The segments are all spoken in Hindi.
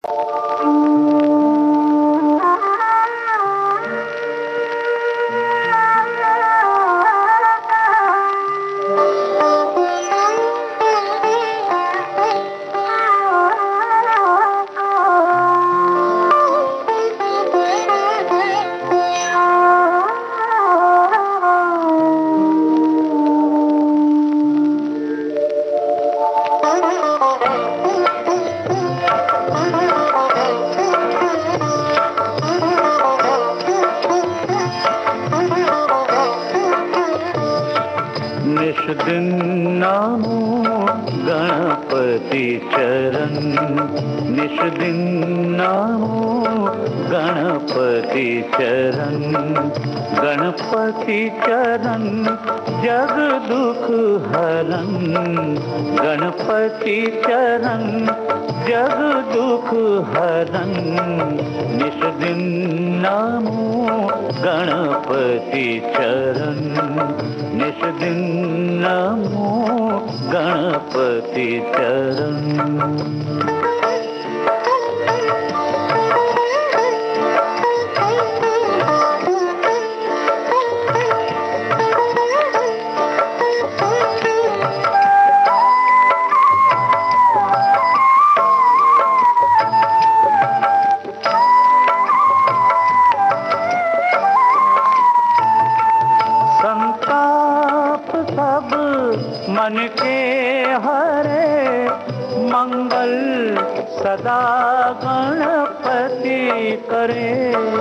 दिन नामो गणपति चरण, निश दिन नामो गणपति चरण, गणपति चरण जग दुख हरन, गणपति चरण जग दुख हरन, निश दिन नामो गणपति चरण, निश दिन नमो गणपति चरण। मन के हरे मंगल सदा गणपति करे,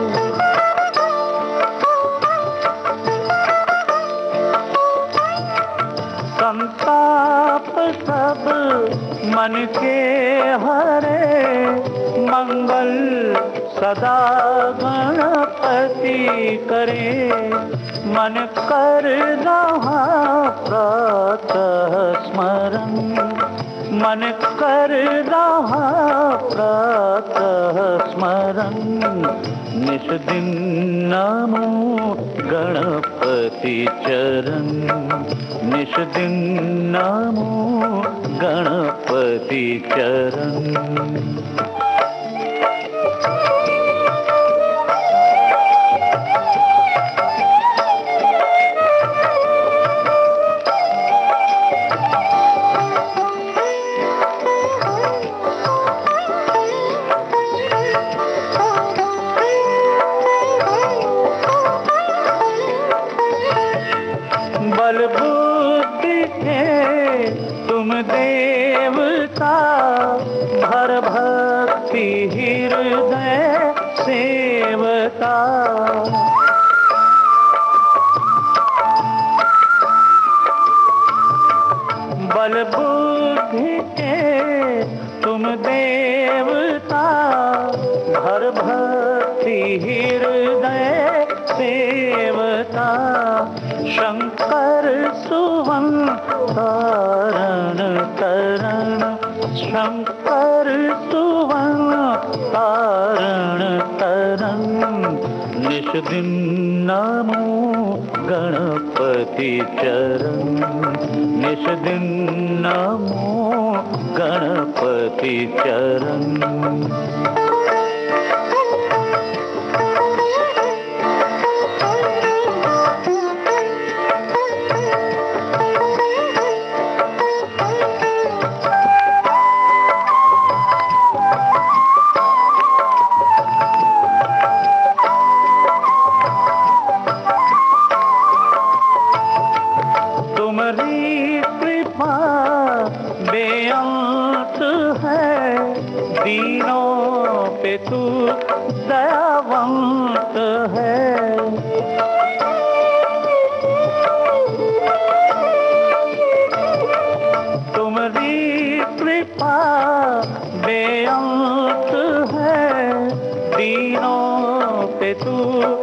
संताप सब मन के हरे मंगल सदा गणपति करे, मन कर रहा प्रातः स्मरण, मन कर रहा प्रातः स्मरण, निश दिन नमो गणपति चरण, निश दिन नमो गणपति चरण। बल बुद्धि के तुम देवता, भर भक्ति हृदय सेवता, बल बुद्धि के तुम देवता, भर भक्ति हृदय सेवता, शंकर सुवन तारण तरण, शंकर सुवन तारण तरण, निश दिन नमो गणपति चरण, निश दिन नमो गणपति चरण। तुम्हारी कृपा बेअंत है, दीनों पे तू दयावंत है, तुम्हारी कृपा बेअंत है, दीनों पे तू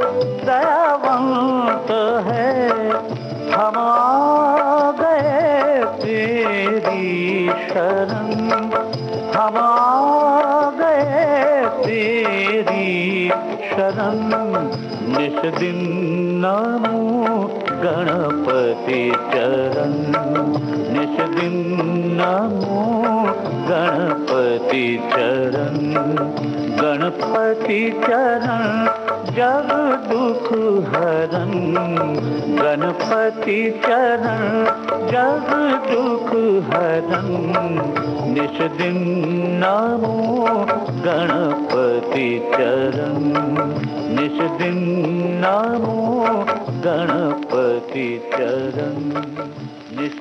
दयावंत है, हम आ गए तेरी शरण, हम आ गए तेरी शरण, निश दिन नमो गणपति चरण, निश दिन नमो गणपति चरण, गणपति चरण जग दुख हरन, गणपति चरण जग दुख हरन। निश दिन नामो गणपति चरण, निश दिन नामो गणपति चरण, निश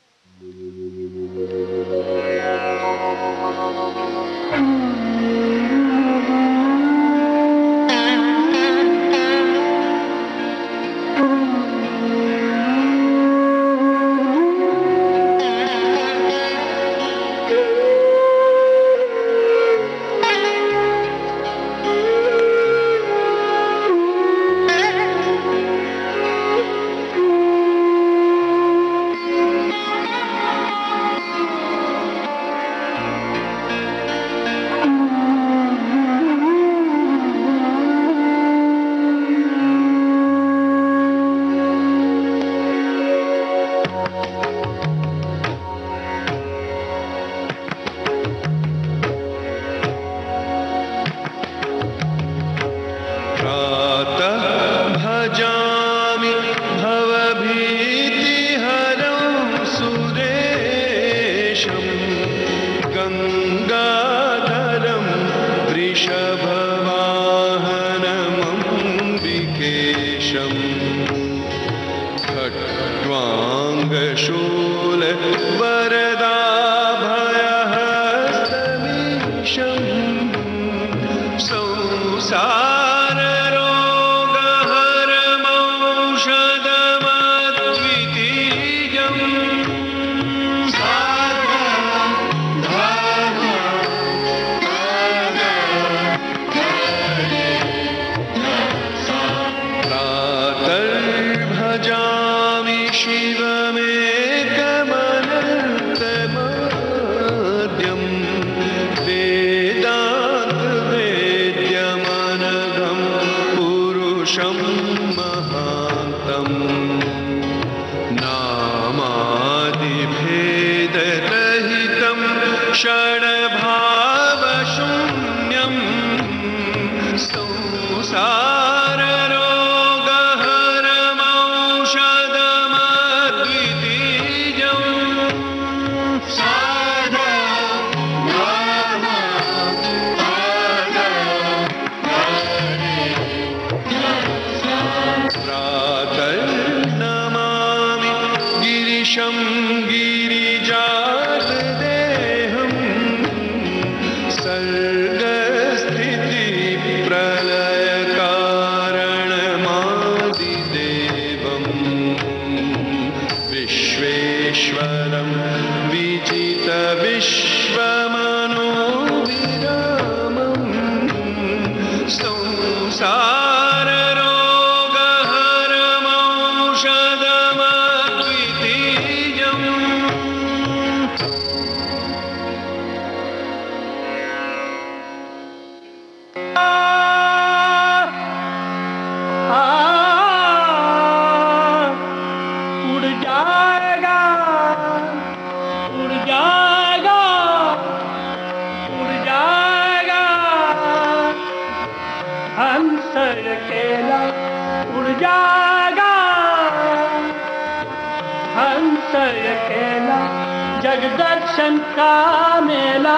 जगदर्शन का मेला,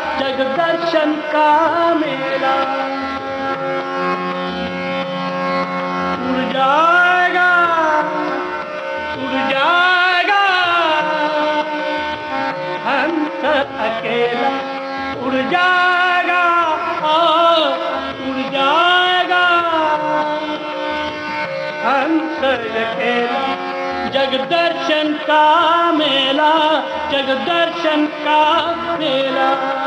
जगदर्शन का मेला। उड़ जाएगा, उड़ जाएगा हंस अकेला, उड़ जाएगा, उड़ जाएगा हंस अकेला। जगदर्शन का मेला, जगदर्शन का मेला।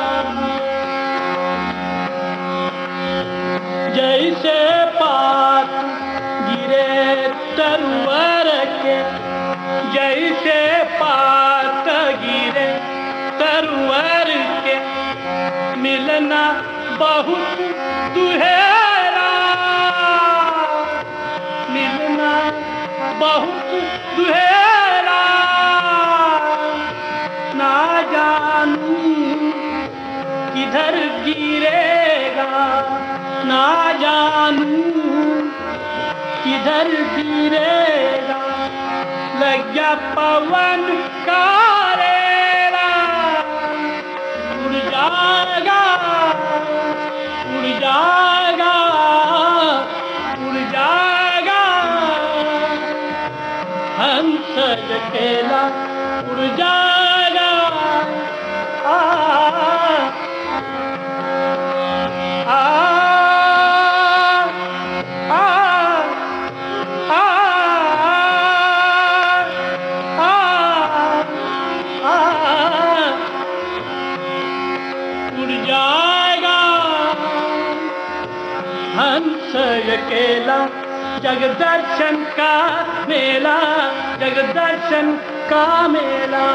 जैसे पात गिरे तरवर के, जैसे पात गिरे तरवर के, मिलना बहुत दुहेरा, मिलना बहुत दुहेरा। ना जानूं किधर गिरेगा ना जानू, किधर गिरेगा लग गया पवन का रेला। उड़ जाएगा उड़ जाएगा उड़ जाएगा हंस अकेला उड़ जाएगा। आ आ आ आ आ उड़ जाएगा हंस अकेला। जगदर्शन का मेला, जगदर्शन का मेला।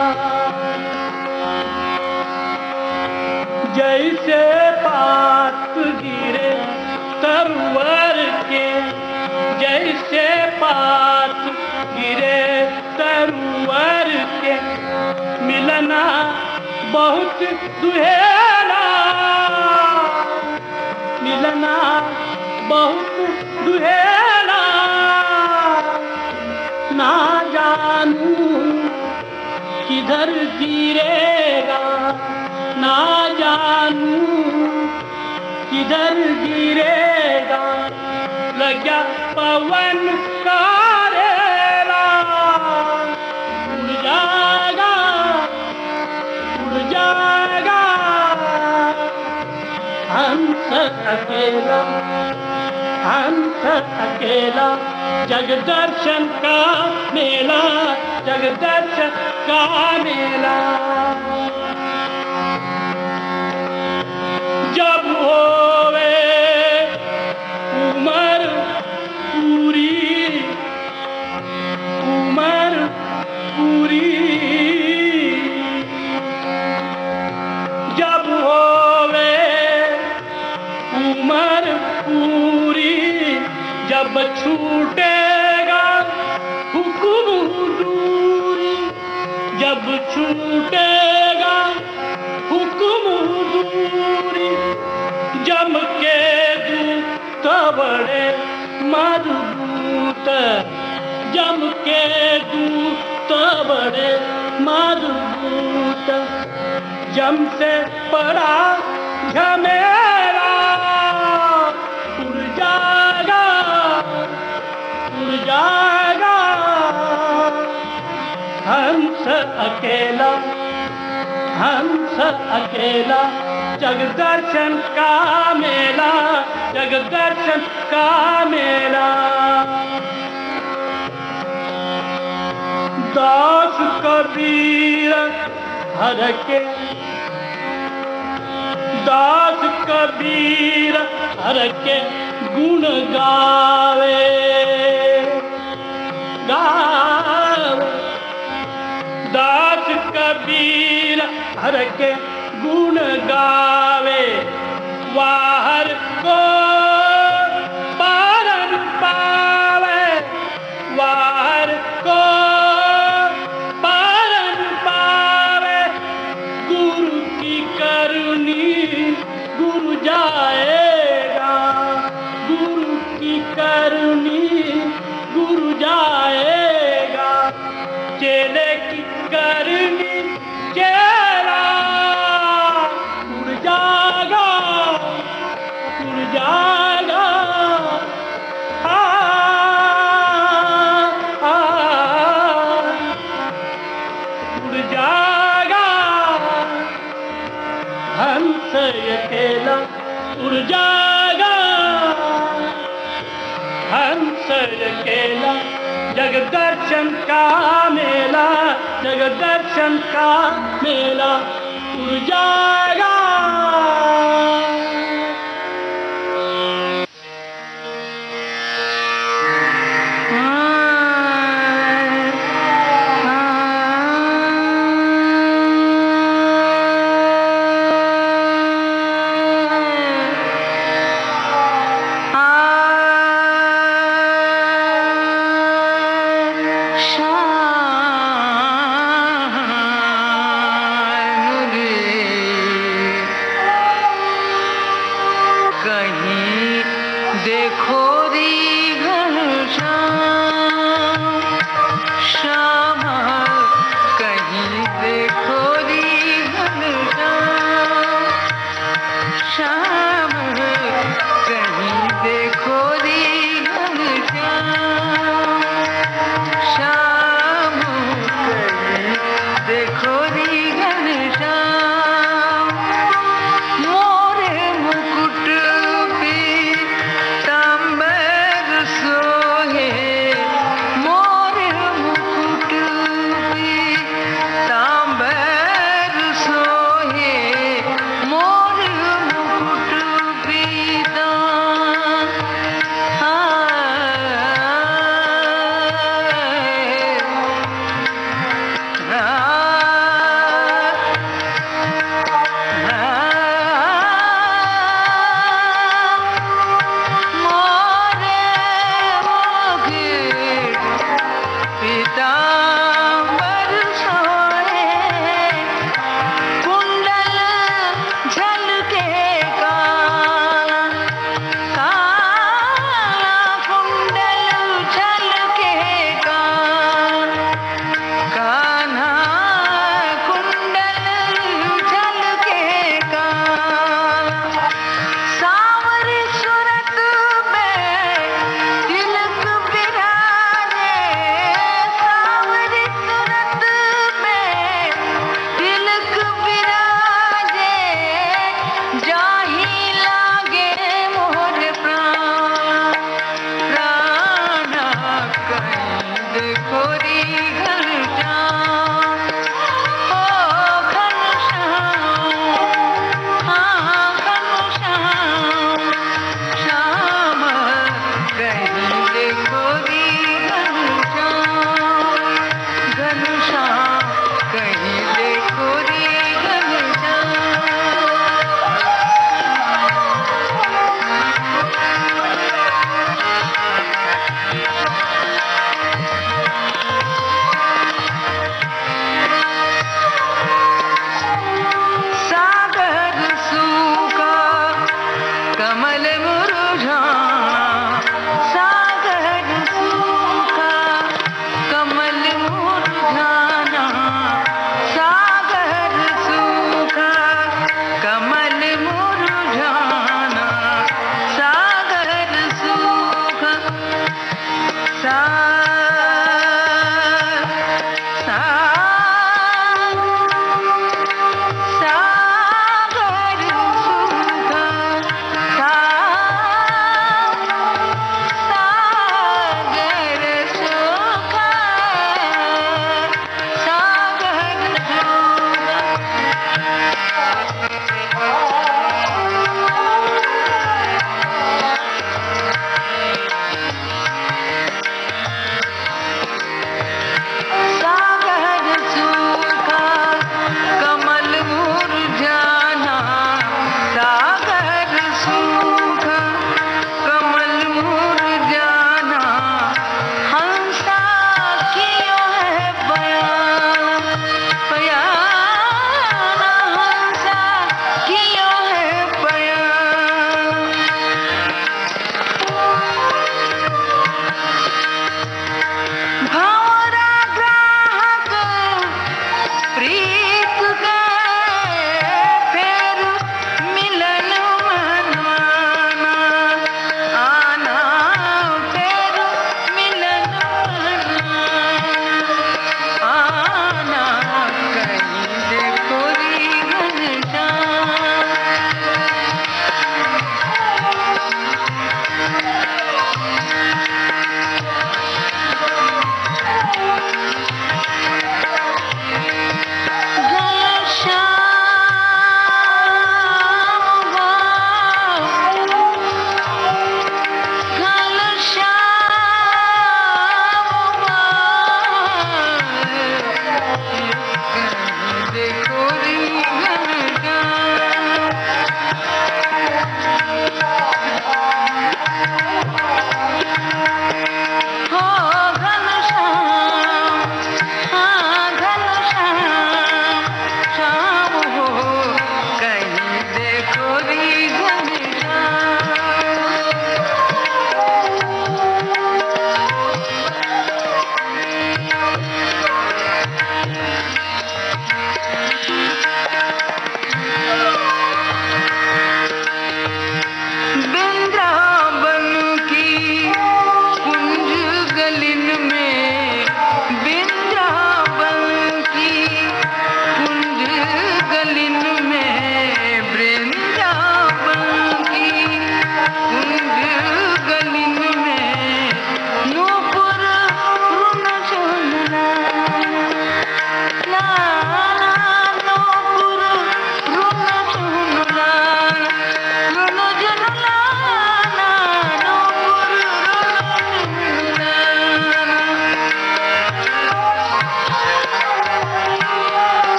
जैसे पात गिरे तरवर के, जैसे पात गिरे तरवर के, मिलना बहुत दुहेला, मिलना बहुत दुहेला। ना जानू किधर गिरेगा ना जानू किधर गिरेगा लगा पवन का रेला। उड़ जाएगा उड़ जाएगा हंस अकेला, हंस अकेला। जगदर्शन का मेला, जगदर्शन का मेला। जब होवे उमर पूरी, उमर पूरी, जब होवे उमर पूरी, जब छूटेगा हुक्म दूरी, जब छूटेगा हुक्म दूरी, जम के दूत बड़े मजबूत, जम के दूत बड़े मजबूत। जम से पड़ा झमेला उड़ जाएगा उड़ जाएगा हंस अकेला, हंस अकेला। जगदर्शन का मेला, जगदर्शन का मेला। दास कबीर हर के, दास कबीर हर के गुण गावे, गावे। दास कबीर हर के गुण गावे, वाहर को पारन पावे, वाहर को पारन पावे। गुरु की करुणी गुरु जाएगा, गुरु की करुणी गुरु जाएगा। चेले की करनी चेला उड़ जाएगा उड़ जाएगा। आ, आ, उड़ जाएगा हंस अकेला उड़ जाएगा हंस अकेला। जगदर्शन का मेला, जगदर्शन का मेला उड़ जाएगा। कहीं देखो री घनश्याम, श्याम कहीं देखो री घनश्याम, श्याम कहीं देखो री घनश्याम, श्याम कहीं देखो री घनश्याम। मोरे मुकुट पीतांबर सोहे, मोरे मुकुट पीतांबर सोहे, मोरे मुकुट पीतांबर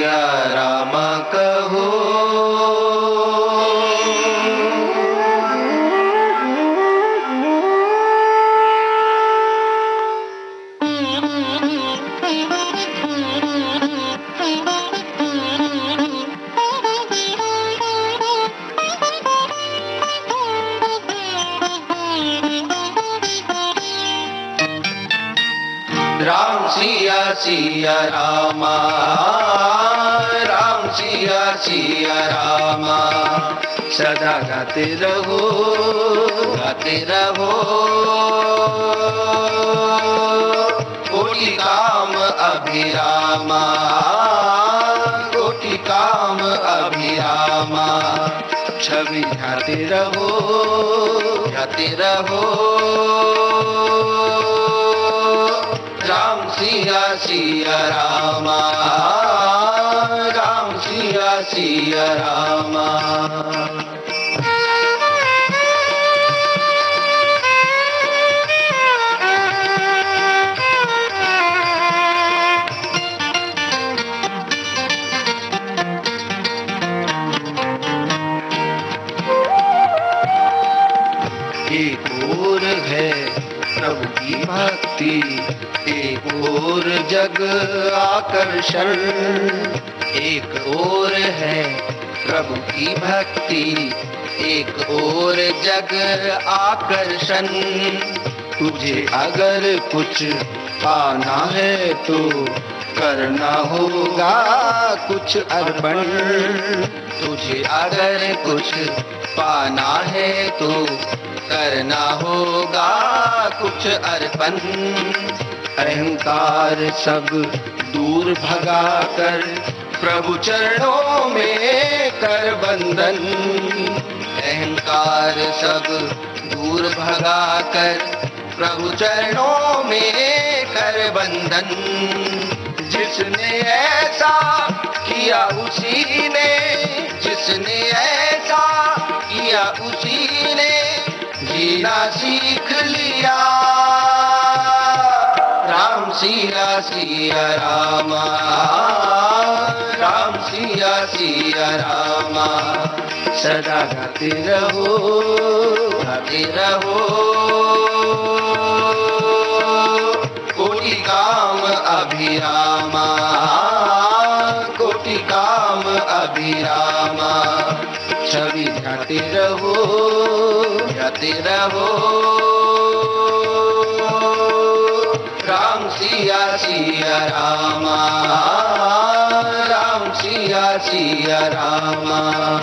सिया राम कहो। राम सिया सिया रामा, राम सिया सिया रामा, सदा गाते रहो गाते रहो। कोटि काम अभिरामा, कोटि काम अभिरामा, छवि ध्याते रहो ध्याते रहो। राम सिया सिया रामा, राम सिया सिया रामा। एक और है प्रभु की भक्ति, एक और जग आकर्षण। एक और है प्रभु की भक्ति, एक और जग आकर्षण। तुझे अगर कुछ पाना है तो करना होगा कुछ अर्पण। तुझे अगर कुछ पाना है तो करना होगा कुछ अर्पण। अहंकार सब दूर भगा कर प्रभु चरणों में कर बंधन। अहंकार सब दूर भगा कर प्रभु चरणों में कर बंधन। जिसने ऐसा किया उसी ने, जिसने ऐसा किया उसी ने जीना सीख लिया। राम सिया सिया रामा, राम सिया सिया रामा, सदा गाते रहो गाते रहो। कोटि काम अभिरामा, कोटि काम अभिरामा, छवि ध्याते रहो ध्याते रहो। राम सिया सिया रामा, राम सिया सिया रामा।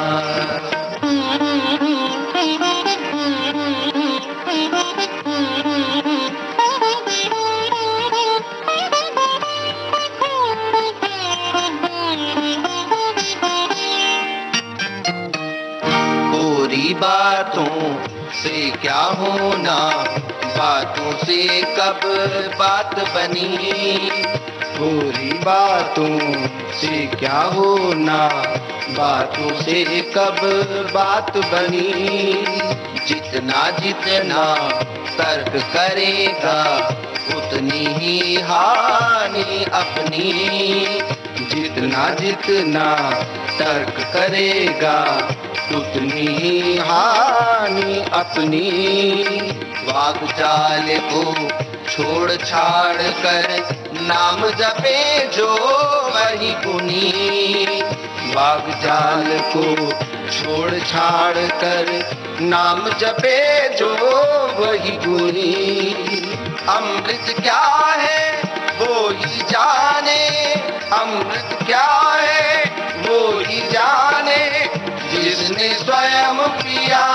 कोरी बातों से क्या होना, बातों से कब बात बनी। थोड़ी बातों से क्या होना, बातों से कब बात बनी। जितना जितना तर्क करेगा उतनी ही हानि अपनी। जितना जितना तर्क करेगा उतनी ही हानि अपनी। वाग चाल को छोड़ छाड़ कर नाम जपे जो वही पुनी। वाग चाल को छोड़ छाड़ कर नाम जपे जो वही गुनी। अमृत क्या है वो ही जाने, अमृत क्या है वो ही जाने, जिसने स्वयं पिया।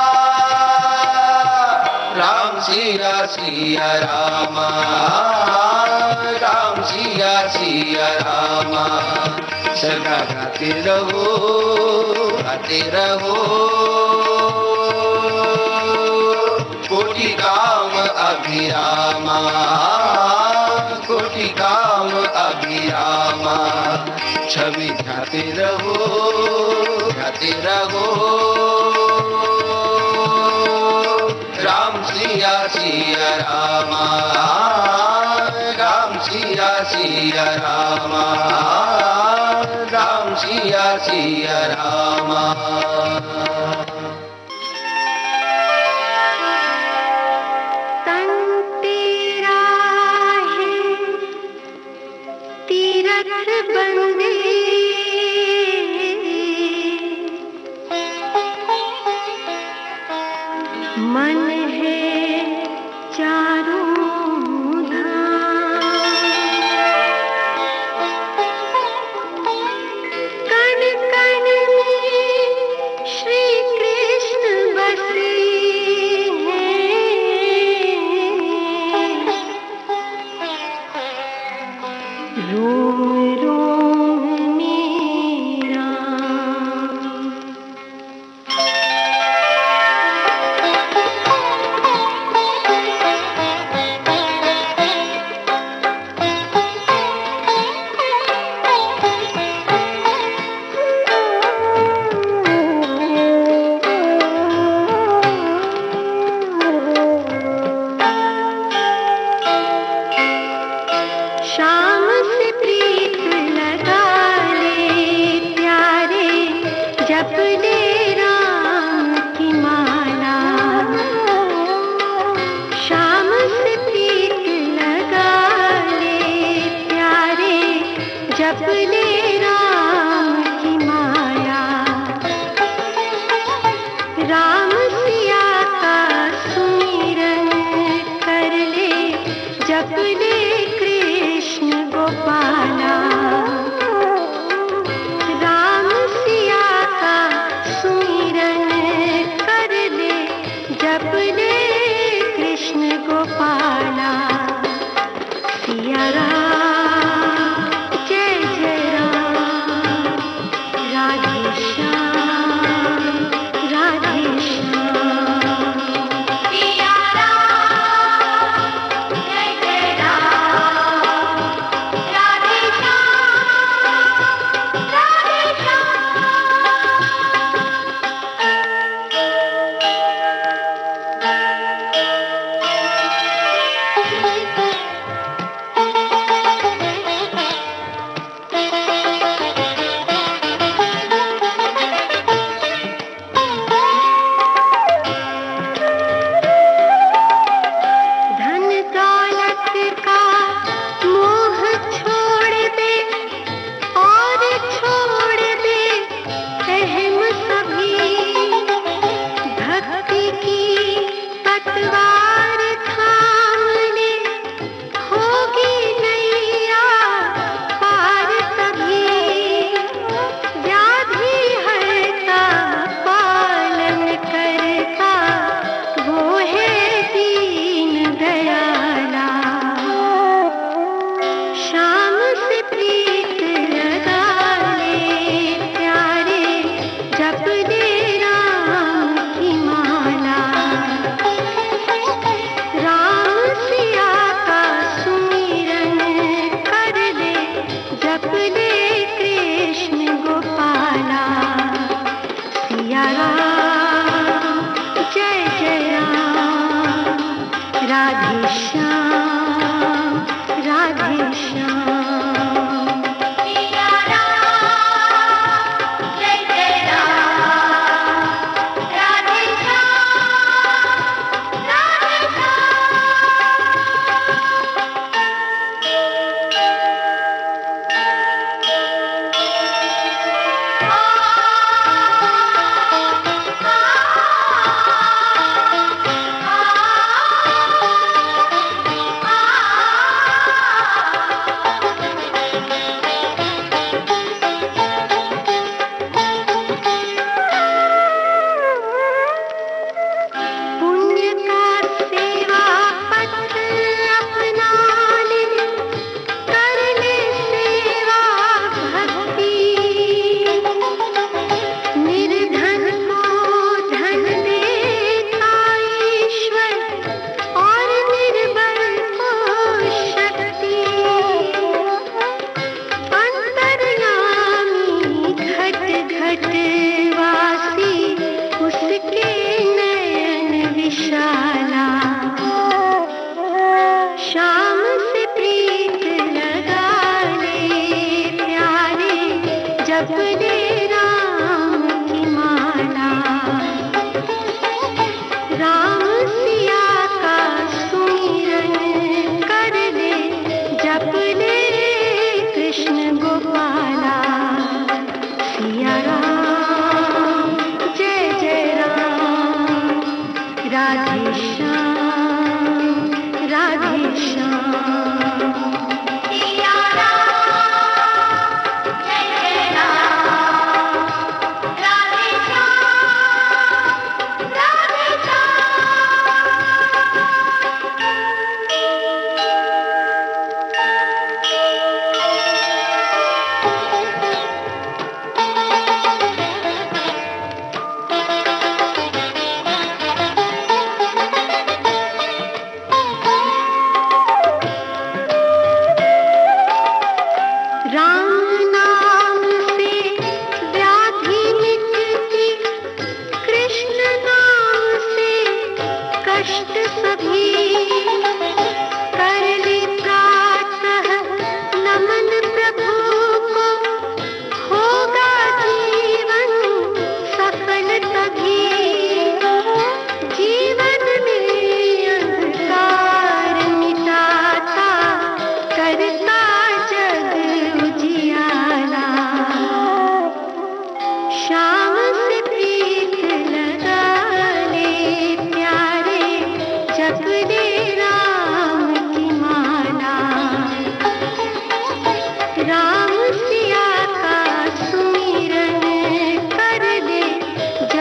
राम सिया सिया रामा, राम सिया सिया रामा, सदा गाते रहो गाते रहो। कोटि काम अभिरामा, कोटि काम अभिरामा, छवि ध्याते रहो ध्याते रहो। राम सिया सिया रामा, राम सिया सिया रामा, राम सिया रामा। तन तेरा है तीरथ बंदे, मन है चारों धाम, कण कण में श्री कृष्ण बसे हैं, रोम रोम मेरा। शाम से प्रीत लगा ले प्यारे, जप ले राम की माला। शाम से प्रीत लगा ले प्यारे, जप ले राम की माया। राम सिया का सुमिरन कर ले, जप ले कृष्ण गोपाला। राम सिया का सुमिरन कर ले, जप ले कृष्ण गोपाला। सिया राम जय जय राम, राधे श्याम राधे श्याम। सिया राम जय जय राम, राधे श्याम राधे श्याम। धन दौलत का मोह छोड़ दे और छोड़ दे अहम सभी। भक्ति की पतवार थाम ले, होगी नैया पार तभी। व्याधि हरता पालन करता, वो है दीन दयाला। शाम से प्रीत लगा ले प्यारे, जप ले राम की माला। राम सिया का सुमिरन कर ले, जप ले कृष्ण गोपाला। सिया राम जय जय राम, राधे श्याम राधे श्याम। सिया राम जय जय राम, राधे श्याम राधे पुण्य का सेवा पथ अपना ले, कर ले सेवा भक्ति। निर्धन को धन देता ईश्वर, और निर्बल को शक्ति। अंतर्यामी घट घट वासी, उसके नयन विशाला। शाम से प्रीत लगा ले प्यारे, जप ले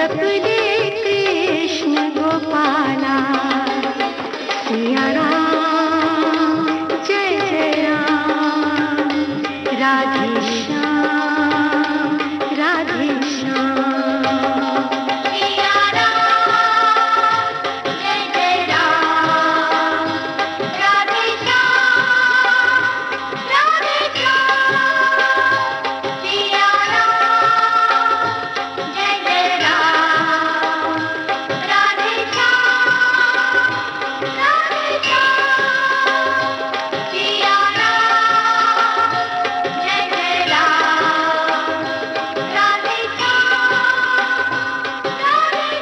जप ले कृष्ण गोपाला। सिया राम जय जय राम, राधे श्याम राधे श्याम। सिया राम जय जय राम, राधे श्याम राधे श्याम। सिया राम जय जय राम, राधे श्याम राधे श्याम। सिया राम जय जय राम, राधे श्याम राधे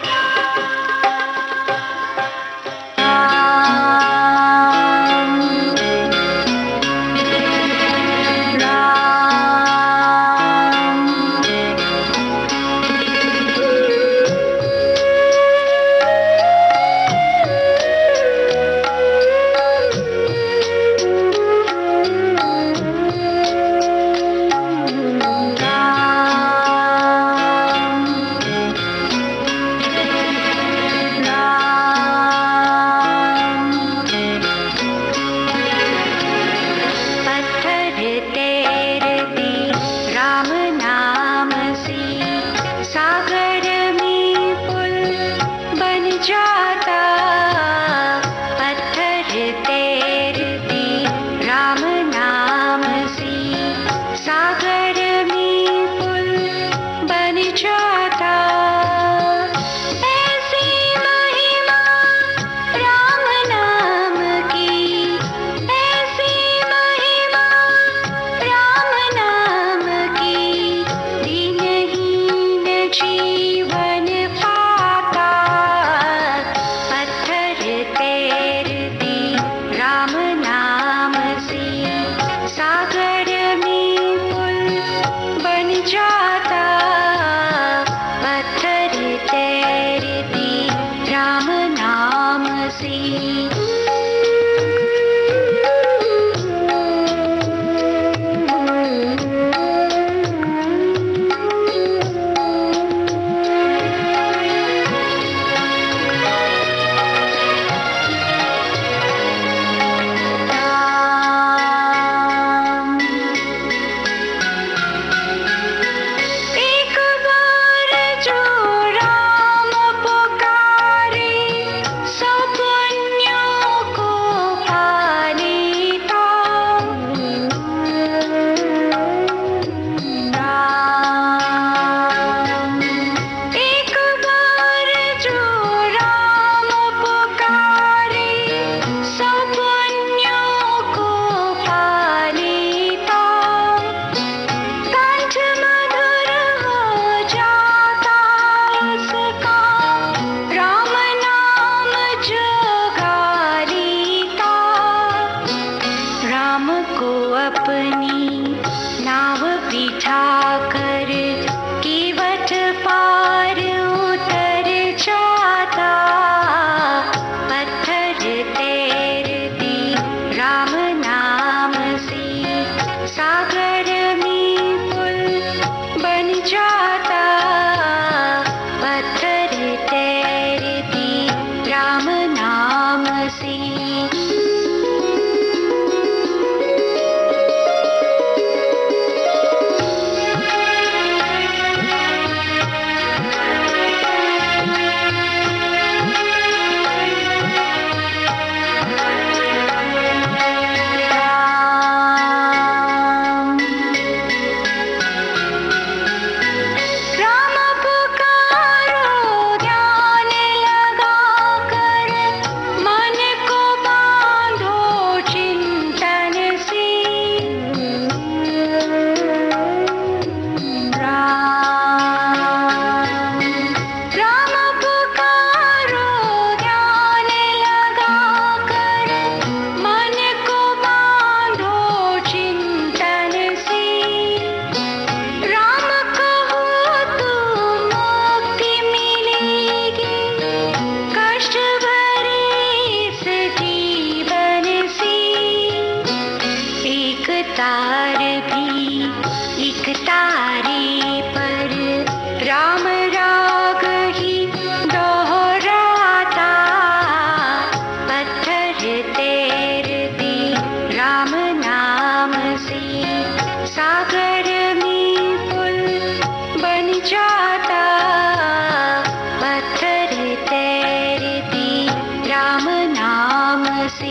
पत्थर तैरती राम नाम से, सागर में पुल बन जाता। पत्थर तैरती राम नाम से, सागर में पुल बन जाता। ऐसी महिमा राम नाम की, ऐसी महिमा राम नाम की, दीनहीन जीवन पाता। पत्थर तैरती राम नाम से, सागर में पुल जाता, पत्थर तैरती राम नाम से।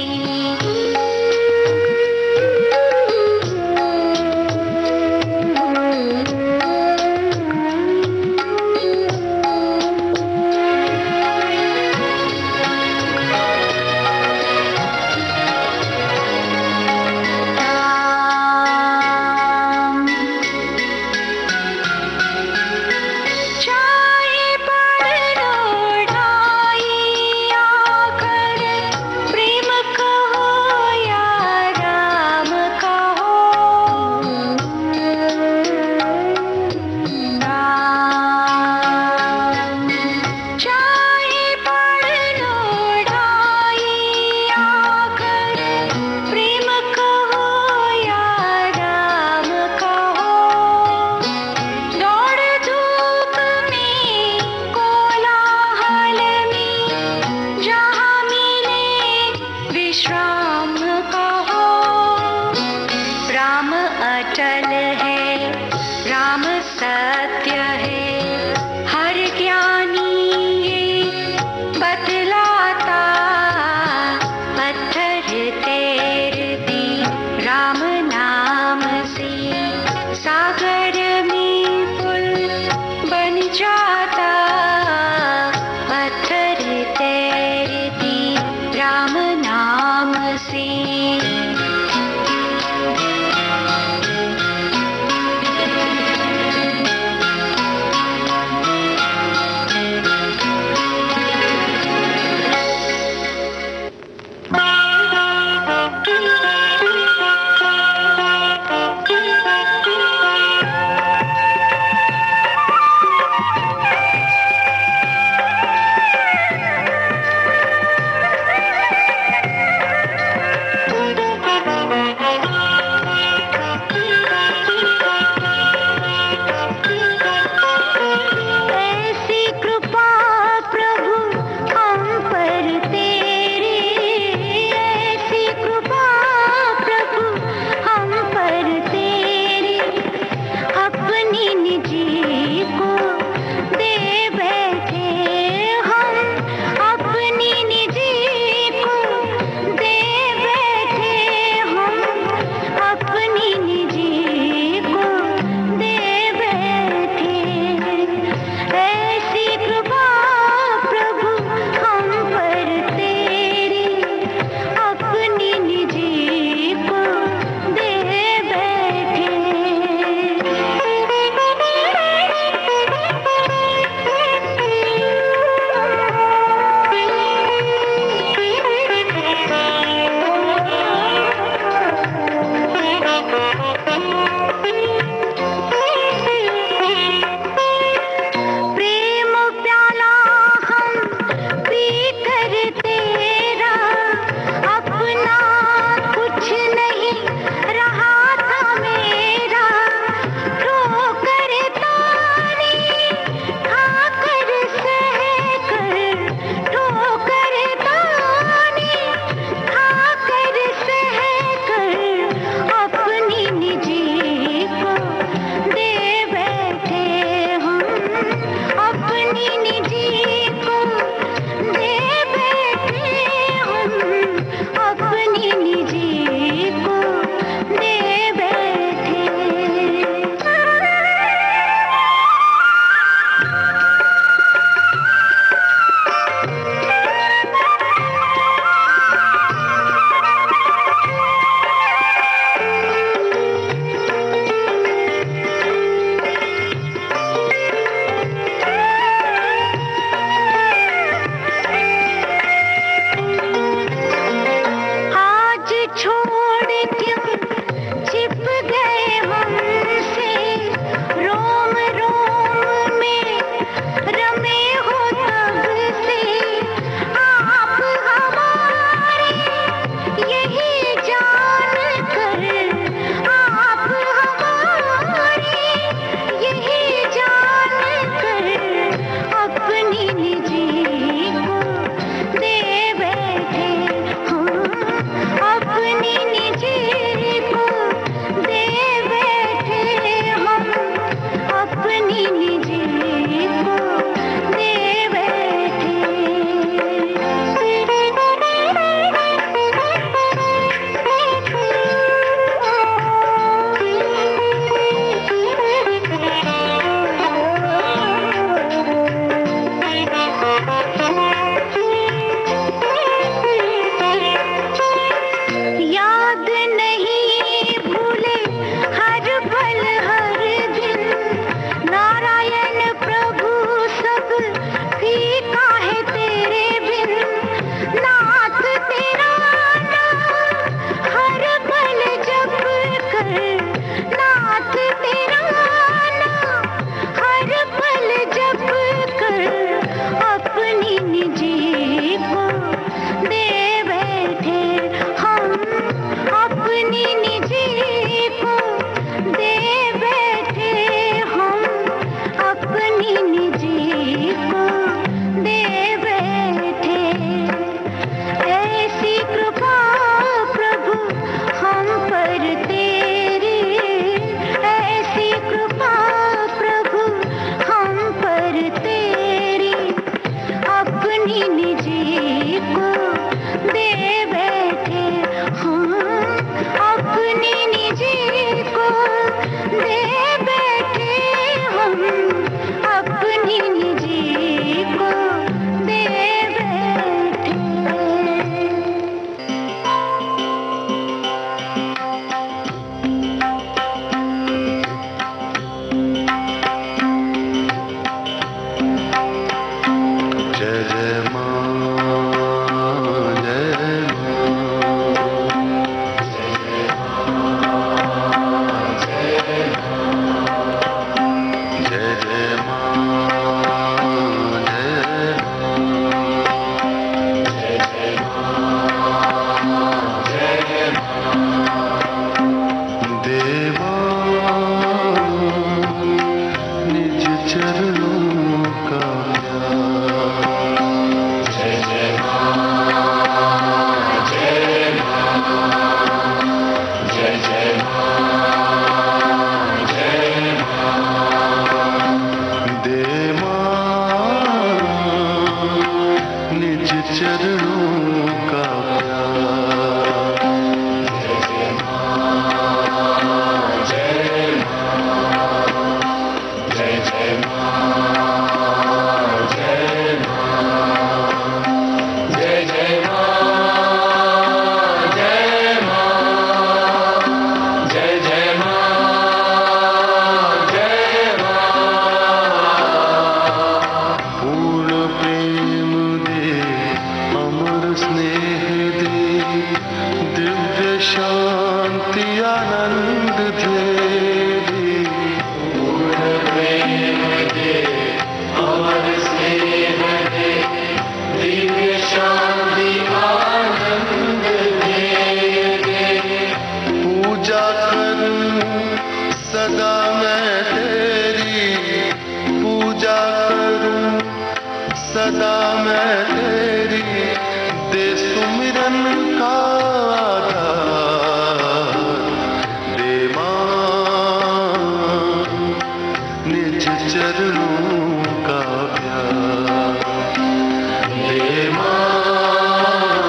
मैं तेरी पूजा करूं, सदा मैं तेरी दे सुमिरन का आधार। दे मां निज चरणों का प्यार। दे मां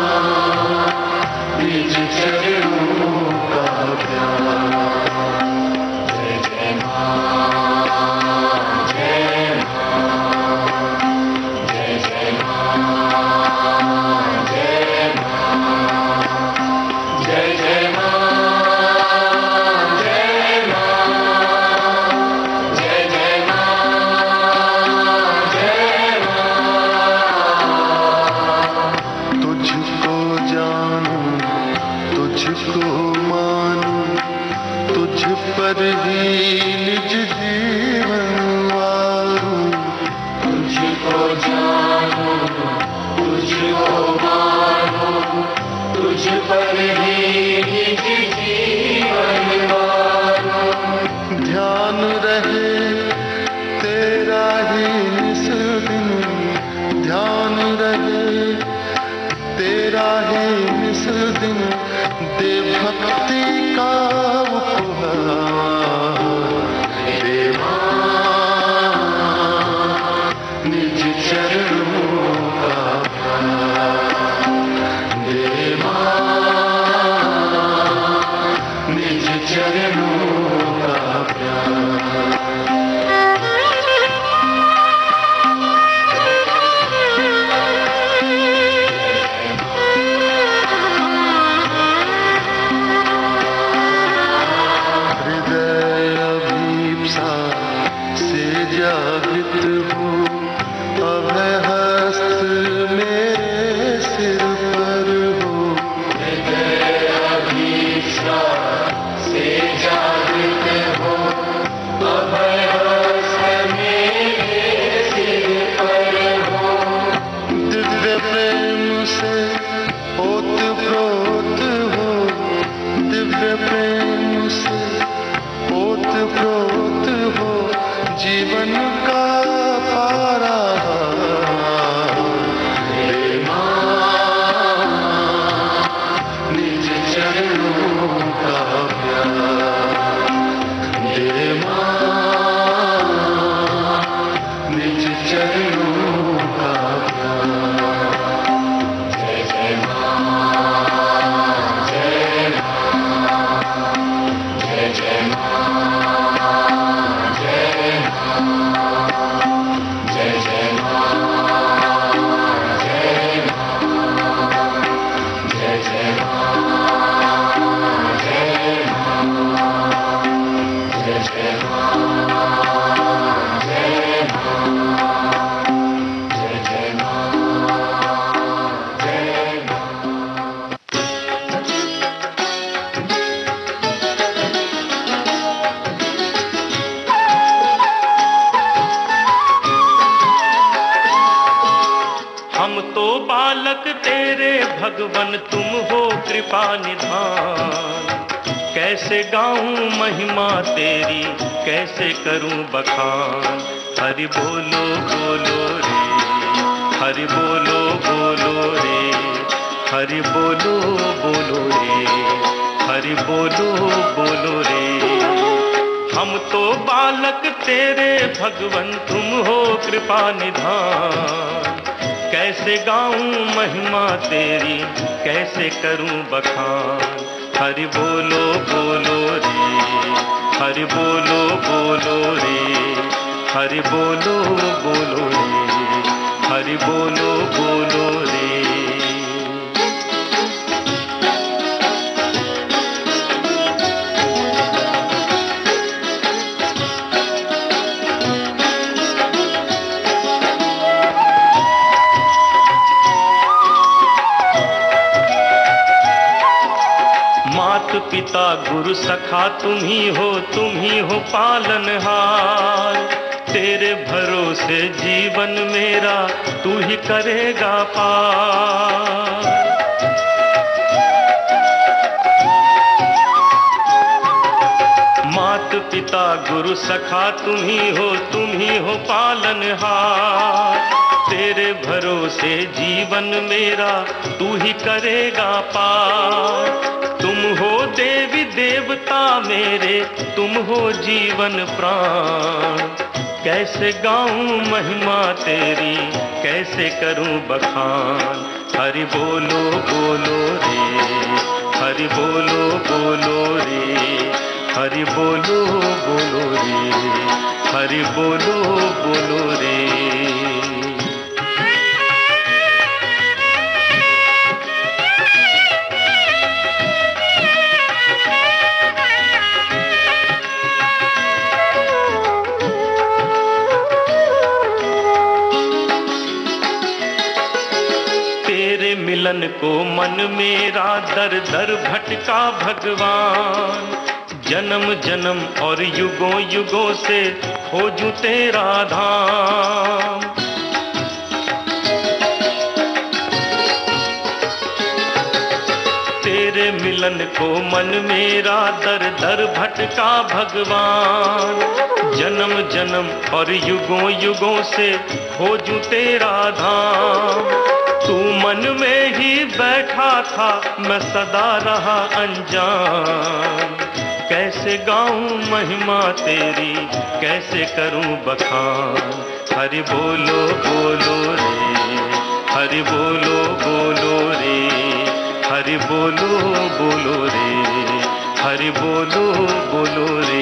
निज चरणों का प्यार। जय जय मां, जय मां, जय जय मां, जय मां, जय जय मां, जय मां, जय जय मां, जय मां। तुझको जानूं, तुझको मानूं, तुझ पर ही निज जीवन वारूं। तुझको जानूं, तुझको मानूं, तुझ पर ही निज जीवन वारूं। ध्यान रहे तेरा ही निस दिन, ध्यान रहे तेरा ही निस दिन। दे भक्ति का उपहार। दे मां निज चरणों का प्यार। दे मां निज चरणों का प्यार। हृदय अभीप्सा से जागृत हो, अभय हस्त मेरे सिर पर हो। हृदय अभीप्सा से जागृत हो, अभय हस्त मेरे सिर पर हो। दिव्य प्रेम से ओतप्रोत हो, दिव्य प्रेम से ओतप्रोत हो। जीवन का पारा। दे मां निज चरणों का प्यार। दे मां निज चरणों का प्यार। जय जय मां, जय मां, जय जय मां, जय मां, जय जय मां, जय मां, जय जय मां, जय मां, जय जय मां, जय मां, जय जय मां, जय हम तो बालक तेरे भगवन, तुम हो कृपा निधान। कैसे गाऊं महिमा तेरी, कैसे करूं बखान। हरि बोलो बोलो रे, हरि बोलो बोलो रे, हरि बोलो बोलो रे, हरि बोलो बोलो रे। हम तो बालक तेरे भगवन, तुम हो कृपा निधान। कैसे गाऊं महिमा तेरी, कैसे करूं बखान। हरि बोलो बोलो रे, हरि बोलो बोलो रे, हरि बोलो बोलो रे, हरि बोलो बोलो रे। मात पिता गुरु सखा तुम ही हो पालनहार। तेरे भरोसे जीवन मेरा, तू ही करेगा पार। मात पिता गुरु सखा तुम ही हो पालनहार। तेरे भरोसे जीवन मेरा तू ही करेगा पार। तुम हो देवी देवता मेरे, तुम हो जीवन प्राण। कैसे गाऊं महिमा तेरी, कैसे करूं बखान। हरि बोलो बोलो रे, हरि बोलो बोलो रे, हरि बोलो बोलो रे, हरि बोलो बोलो रे। मिलन को मन मेरा दर दर भटका भगवान। जन्म जन्म और युगों युगों से खोजूं तेरा धाम। तेरे मिलन को मन मेरा दर दर भटका भगवान। जन्म जन्म और युगों युगों से खोजूं तेरा धाम। तू मन में ही बैठा था, मैं सदा रहा अनजान। कैसे गाऊं महिमा तेरी, कैसे करूं बखान। हरि बोलो बोलो रे, हरि बोलो बोलो रे, हरि बोलो बोलो रे, हरि बोलो बोलो रे।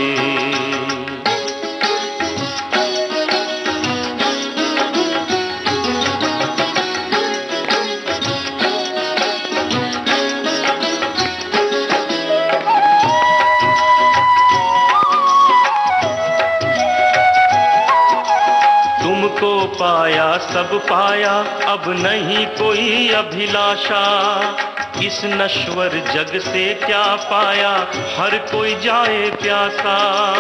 पाया सब पाया, अब नहीं कोई अभिलाषा। इस नश्वर जग से क्या पाया, हर कोई जाए प्यासा।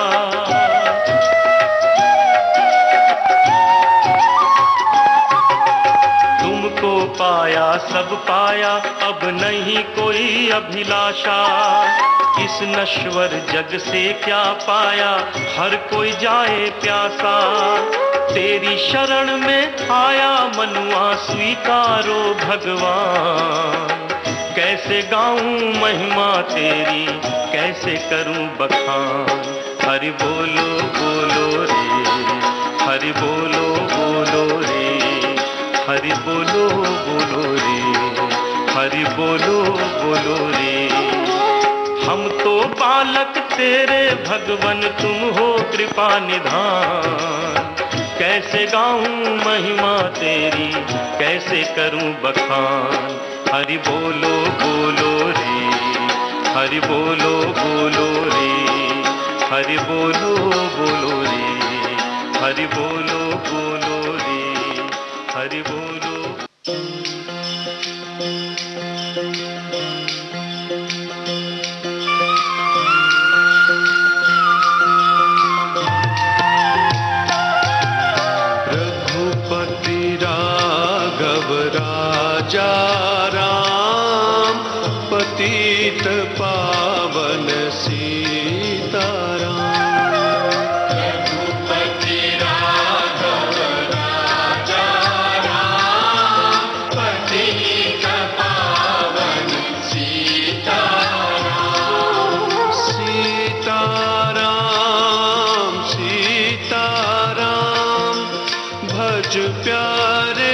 तुमको पाया सब पाया, अब नहीं कोई अभिलाषा। इस नश्वर जग से क्या पाया, हर कोई जाए प्यासा। तेरी शरण में आया मनुआ, स्वीकारो भगवान। कैसे गाऊं महिमा तेरी, कैसे करूं बखान। हरि बोलो बोलो रे, हरि बोलो बोलो रे, हरि बोलो बोलो रे, हरि बोलो बोलो रे। हम तो बालक तेरे भगवन, तुम हो कृपा निधान। कैसे गाऊं महिमा तेरी, कैसे करूं बखान। हरि बोलो बोलो रे, हरि बोलो बोलो रे, हरि बोलो बोलो रे, हरि बोलो बोलो रे, हरि बोलो। राजा राम पतित पावन सीताराम। रघुपति राघव राजा राम पतित पावन सीताराम। सीताराम सीताराम भज प्यारे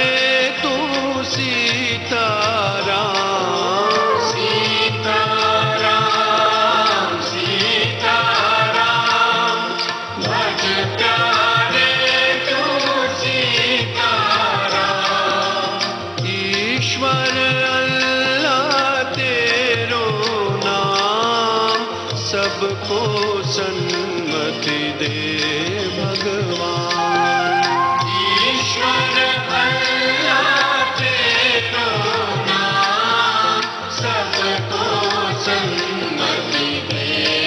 सबको सन्मति दे भगवान। ईश्वर अल्लाह तेरो नाम, सबको सन्मति दे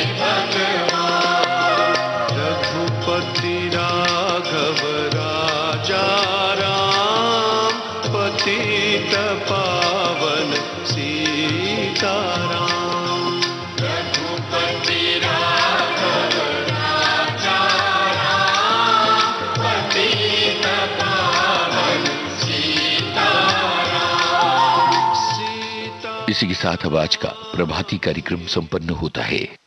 भगवान। रघुपति राघव राजा राम पतित पावन सीताराम। रघुपति राघव राजा इसी के साथ अब आज का प्रभाती कार्यक्रम संपन्न होता है।